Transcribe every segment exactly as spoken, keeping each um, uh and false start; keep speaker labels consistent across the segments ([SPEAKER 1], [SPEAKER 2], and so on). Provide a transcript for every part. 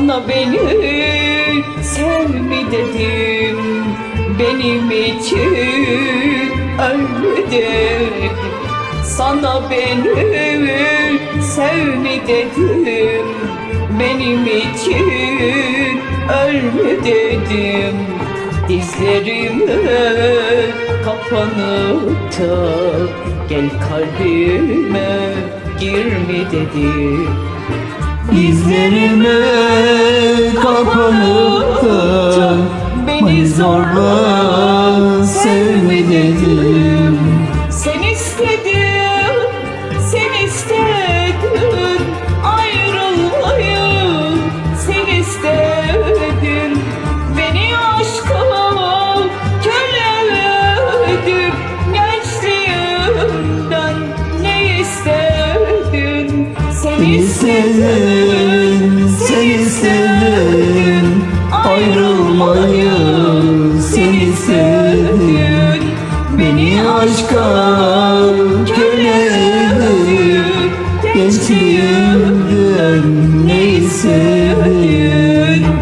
[SPEAKER 1] Sana beni sev mi dedim, benim için öl mü dedim. Sana beni sev mi dedim, benim için öl mü dedim. Dizlerime kapanıp da gel kalbime gir mi dedim.
[SPEAKER 2] Dizlerime kapanıp da beni zorla sevme dedim.
[SPEAKER 1] Sen istedin, sen istedin ayrılmayı, sen istedin beni aşka köle edip, gençliğimden ne istedin? Sen
[SPEAKER 2] istedin, sen istedin ayrılmayı, sen istedin beni aşka köle edip, gençliğimden ne istedin?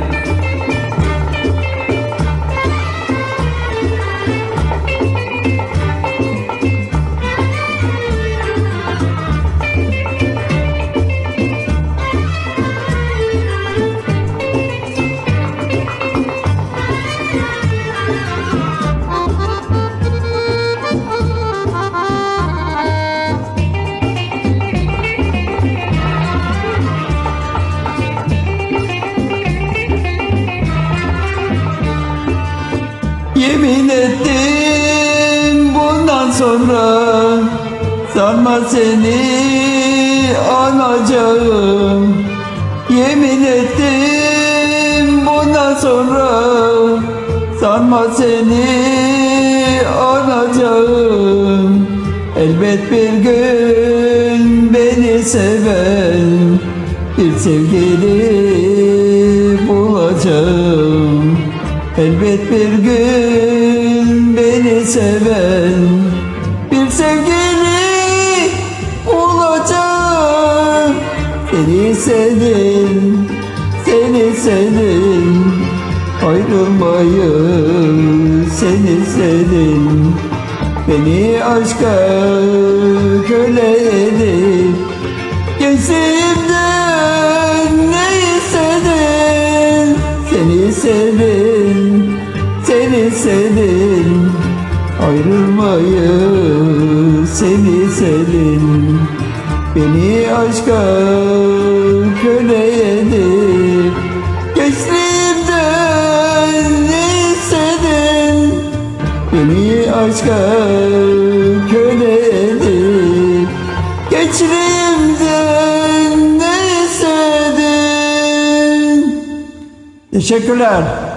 [SPEAKER 2] Yemin ettim bundan sonra sanma seni anacağım. Yemin ettim bundan sonra sanma seni anacağım. Elbet bir gün beni seven bir sevgili bulacağım. Elbet bir gün beni seven bir sevgili olacak. Seni sevdim, seni sevdim, ayrılmayı seni sevdim. Beni aşka köle edip, gençliğimden ne istedin? Seni sevdim, seni sevdim, ayrılmayı seni sevdim. Beni aşka köle edip, gençliğimden ne istedin? Beni aşka köle edip, gençliğimden ne istedin? Teşekkürler.